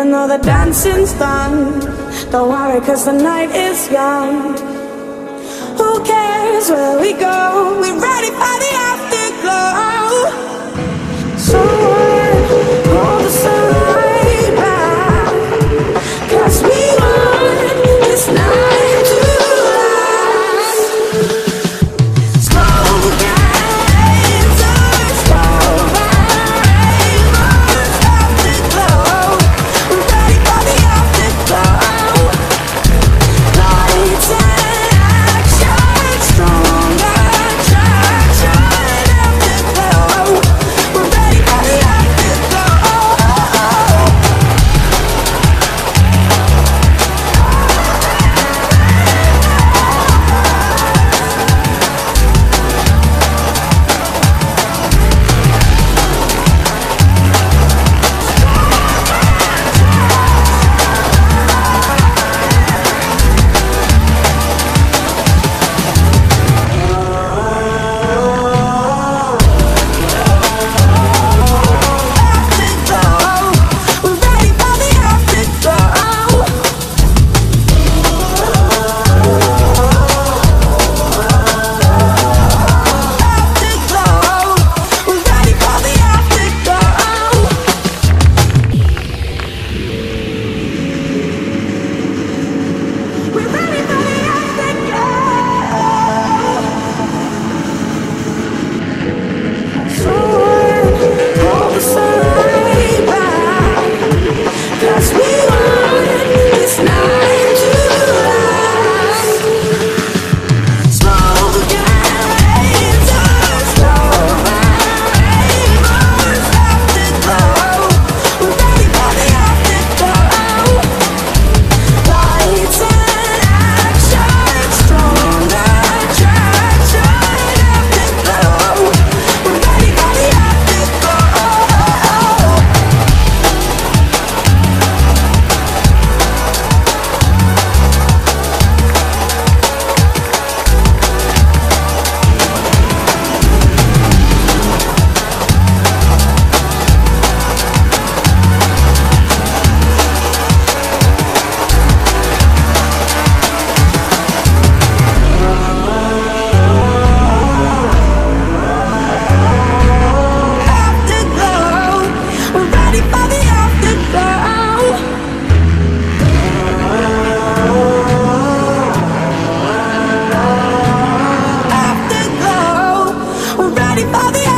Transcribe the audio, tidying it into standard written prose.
even though the dancing's done. Don't worry, cause the night is young. Who cares where we go? We're ready for the afterglow. Someone hold the sunlight back, cause we want this night to last. Slow gazers, slow rainbows, afterglow. We're ready for the afterglow. Lights and action, strong attraction, afterglow. We're ready for the afterglow. Ready for the